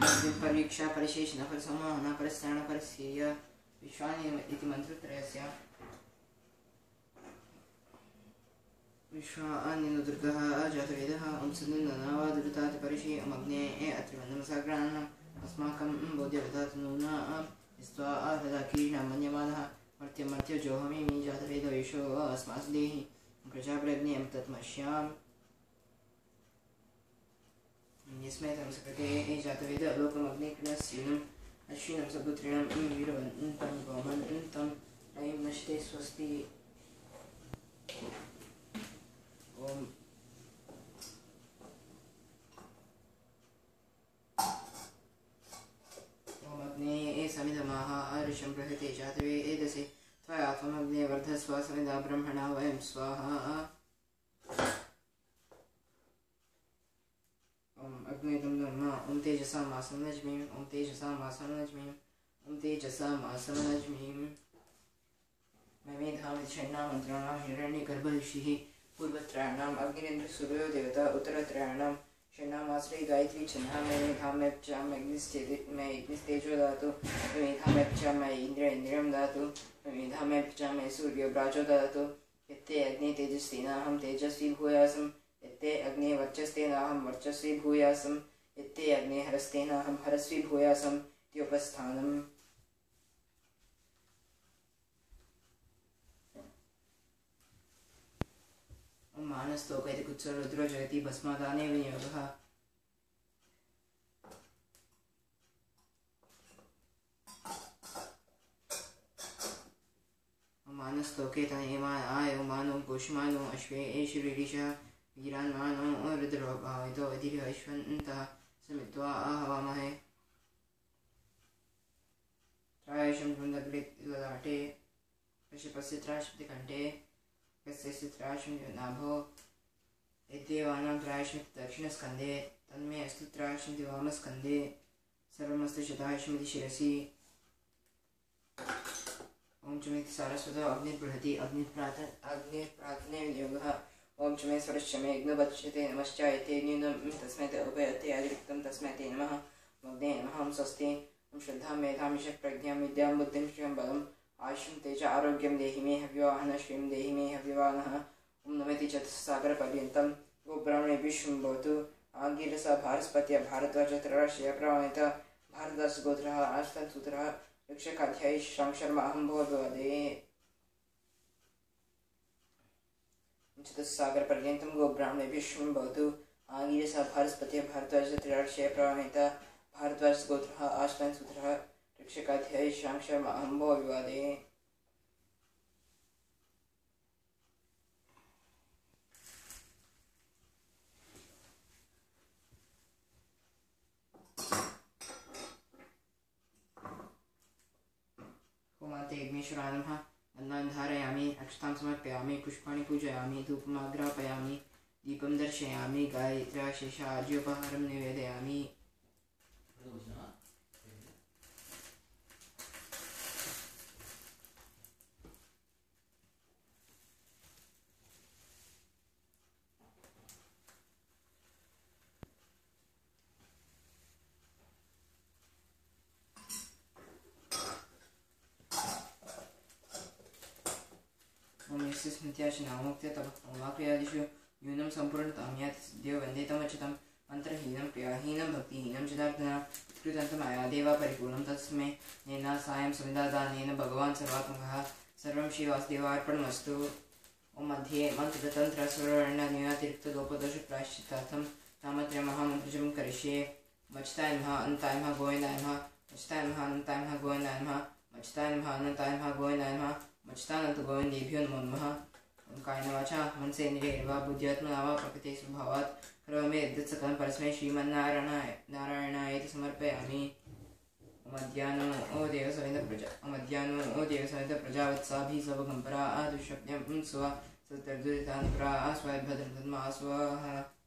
परीक्षा परिशेषण परसमाहन परस्तान परस्येय विश्वानि इति मंत्रत्रयस्य विश्वानि दुर्गः जातवेदः ओं सन्निधनावादुताति परिशे अमग्ने अत्रिवन्दमसाग्राणम् अस्माकं बोध्यवदात् नूना स्त्वा आहदाकीर्णां मन्यमानः मर्त्य जोहमीमि जातवेदवेशो अस्मासु देहि प्रजाप्रज्ञेयं तत्मश्याम् यस्मै तमसकृते जातवेद लोकमग्निकृणस्यूनम् अश्विनं सपुत्रिणं वीरवन्तं गोमन्तं रयिं नश्ते स्वस्ति ओम अग्ने समिधमाः ऋषं बृहते जातवेदसे त्वयात्मग्ने वर्धस्व समिधा ब्रह्मणा वयं स्वाहा अग्ने तुम ब्रह्मा ओम तेजसा मासमनज्मीं ओम तेजसा मासमनज्मीं ओम तेजसा मासमनज्मीं मेधाम षण्णां मंत्राणां हिरण्यगर्भऋषिः पूर्वत्रयाणाम् अग्निरेन्द्र सूर्यो देवता उत्तरत्रयाणां षण्णामाश्रे गायत्री छन्दां मेधाम्यप्चां अग्निस्तेजो दातु मेधाम्यप्चां इंद्रियं दातु मेधाम्यप्चां सूर्यो व्राजो दातु यत्ते अग्ने तेजस्तेनाहं तेजस्वी भूयासं यत्ते अग्ने वर्चस्तेनाहं वर्चस्वी भूयासं यत्ते अग्ने हरस्तेनाहं हरस्वी भूयासं इत्युपस्थानम् मानस्तोकैति कुत्सरुद्रो जगति भस्मादाने विनियोगः मानस्तोके तनेमायो मानो पुष्मानो अश्वे एषुरीरिषः वीरान्मानो रुद्रोभावितो अधिरिः अश्वन्तः समित्वा आहवामहे त्रायशं वृन्दगलिलाटे कश्यपस्य त्राश्मतिकण्ठे कस्य त्राश्मति नाभो यद्देवानां त्राश्मति दक्षिणस्कन्धे तन्मे अस्तु त्राश्मति वामस्कन्धे सर्वमस्तु शताश्मति शिरसि ओम चमेति सारस्वतो अग्निर्बृहति अग्निप्रातने विनियोगः ओम चमे स्वरश्चमे यज्ञवच्यते नमश्चायते न्यूनं तस्मै ते उपयते अतिरिक्तं तस्मै ते नमः मग्ने नमः ओम स्वस्ति ओम श्रद्धां मेधां यशः प्रज्ञां विद्यां बुद्धिं श्रियं बलम् आयुष्यं तेज आरोग्यं देहि मे हव्यवाहनः श्रियं देहि मे हव्यवाहनः ओम नमेति चतुस्सागरपर्यन्तं गोब्राह्मणेभ्यः शुभं भवतु आङ्गिरसः भारस्पत्य भारद्वाज त्रराश्रय प्रमाणित भारतदासगोत्रः आश्तसूत्रः रक्षकाध्यायी शर्मा अहं भवद्वदे चतुस्सागरपर्यन्तं गोब्राह्मणेभ्यः शुभं भवतु आङ्गिरसः भारस्पत्य भारद्वाज त्रराश्रय प्रमाणित भारद्वाजगोत्रः आश्तसूत्रः रक्षकाध्यायी शर्मा अहं भवद्वदे होमान्ते यज्ञेश्वराय नमः अन्नान् धारयामि अक्षतां समर्पयामि पुष्पाणि पूजयामि धूपमाग्रापयामि दीपं दर्शयामि गायत्र्या शेषाज्योपहारं निवेदयामि स्मृत्याशनामुक्त्य तपःक्रियादिषु न्यूनं सम्पूर्णतां याति सिद्ध्यो वन्देतमच्युतं मन्त्रहीनं क्रियाहीनं भक्तिहीनं चिदार्थना कृतन्तमया देवा परिपूर्णं तस्मै नेना सायं समिदादानेन भगवान् सर्वात्मकः सर्वं श्रीवासुदेवार्पणमस्तु ओम मध्ये मन्त्रतन्त्रस्वरवर्णनियातिरिक्तलोपदोषप्रायश्चित्तार्थं तामत्रयमहामन्त्रजपं करिष्ये मच्ताय नमः अनन्ताय नमः गोविन्दाय नमः मच्ताय नमः अनन्ताय नमः गोविन्दाय नमः मच्ताय नमः अनन्ताय नमः गोविन्दाय नमः मच्तानन्त गोविन्देभ्यो नमो नमः कायेन वाचा मनसेन्द्रियैर्वा बुद्ध्यात्मना वा प्रकृते स्वभावात् करोमि यद्यत् सकलं परस्मै श्रीमन्नारायणायेति समर्पयामि मध्याह्नो ओ देवसमेत प्रजावत्साभिः स्वगम्परा दुष्यज्ञं स्व सत्तर्दुरितानि प्रा स्वाभद्रतन्मा स्वाहा।